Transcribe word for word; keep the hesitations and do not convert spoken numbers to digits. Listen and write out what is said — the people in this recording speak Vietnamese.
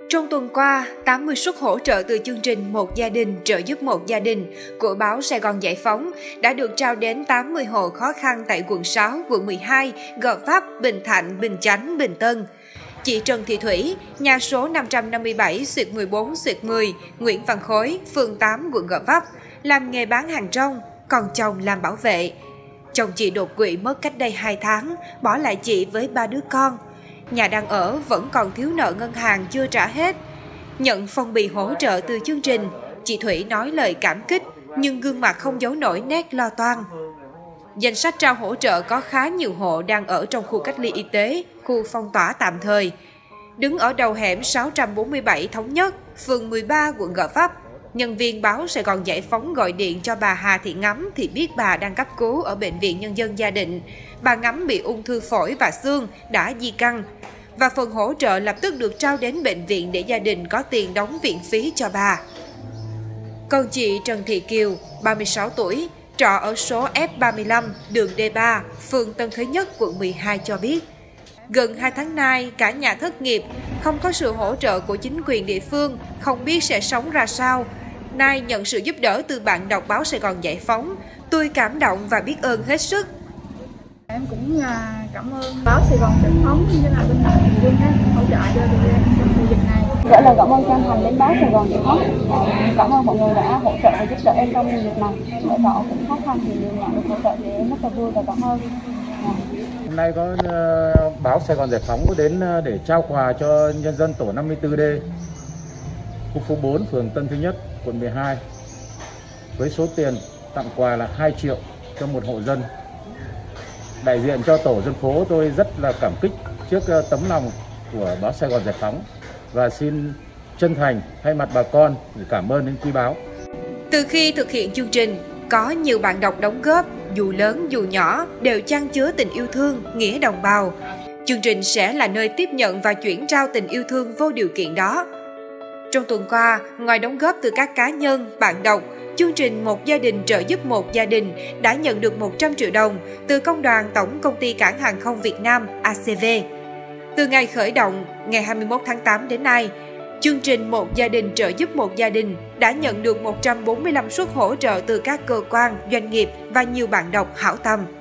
Trong tuần qua, tám mươi suất hỗ trợ từ chương trình Một Gia đình trợ giúp một gia đình của báo Sài Gòn Giải Phóng đã được trao đến tám mươi hộ khó khăn tại quận sáu, quận mười hai, Gò Vấp, Bình Thạnh, Bình Chánh, Bình Tân. Chị Trần Thị Thủy, nhà số năm trăm năm mươi bảy xuyệt mười bốn xuyệt mười, Nguyễn Văn Khối, phường tám, quận Gò Vấp, làm nghề bán hàng rong, còn chồng làm bảo vệ. Chồng chị đột quỵ mất cách đây hai tháng, bỏ lại chị với ba đứa con. Nhà đang ở vẫn còn thiếu nợ ngân hàng chưa trả hết. Nhận phong bì hỗ trợ từ chương trình, chị Thủy nói lời cảm kích nhưng gương mặt không giấu nổi nét lo toan. Danh sách trao hỗ trợ có khá nhiều hộ đang ở trong khu cách ly y tế, khu phong tỏa tạm thời. Đứng ở đầu hẻm sáu trăm bốn mươi bảy Thống Nhất, phường mười ba, quận Gò Vấp, nhân viên báo Sài Gòn Giải Phóng gọi điện cho bà Hà Thị Ngắm thì biết bà đang cấp cứu ở Bệnh viện Nhân dân Gia Định. Bà Ngắm bị ung thư phổi và xương, đã di căn. Và phần hỗ trợ lập tức được trao đến bệnh viện để gia đình có tiền đóng viện phí cho bà. Còn chị Trần Thị Kiều, ba mươi sáu tuổi, trọ ở số F ba mươi lăm, đường D ba, phường Tân Thới Nhất, quận mười hai cho biết. Gần hai tháng nay, cả nhà thất nghiệp, không có sự hỗ trợ của chính quyền địa phương, không biết sẽ sống ra sao. Nay nhận sự giúp đỡ từ bạn đọc báo Sài Gòn Giải Phóng, tôi cảm động và biết ơn hết sức. Em cũng cảm ơn báo Sài Gòn Giải Phóng như là bên đại quân hỗ trợ cho tụi em trong mùa dịch này. Gửi lời cảm ơn chân thành đến báo Sài Gòn Giải Phóng. Cảm ơn mọi người đã hỗ trợ và giúp đỡ em trong mùa dịch này. Ở trọ cũng khó khăn thì nhận được hỗ trợ thì em rất là vui và cảm ơn. Hôm nay có uh, báo Sài Gòn Giải Phóng có đến uh, để trao quà cho nhân dân tổ năm mươi tư D, khu phố bốn, phường Tân Thứ Nhất, quận mười hai. Với số tiền tặng quà là hai triệu cho một hộ dân. Đại diện cho tổ dân phố tôi rất là cảm kích trước uh, tấm lòng của báo Sài Gòn Giải Phóng và xin chân thành thay mặt bà con để cảm ơn đến quý báo. Từ khi thực hiện chương trình, có nhiều bạn đọc đóng góp, dù lớn dù nhỏ, đều chan chứa tình yêu thương, nghĩa đồng bào. Chương trình sẽ là nơi tiếp nhận và chuyển trao tình yêu thương vô điều kiện đó. Trong tuần qua, ngoài đóng góp từ các cá nhân, bạn đọc, chương trình Một Gia đình trợ giúp một gia đình đã nhận được một trăm triệu đồng từ Công đoàn Tổng Công ty Cảng Hàng không Việt Nam A C V. Từ ngày khởi động, ngày hai mươi mốt tháng tám đến nay, chương trình Một Gia đình trợ giúp một gia đình đã nhận được một trăm bốn mươi lăm suất hỗ trợ từ các cơ quan, doanh nghiệp và nhiều bạn đọc hảo tâm.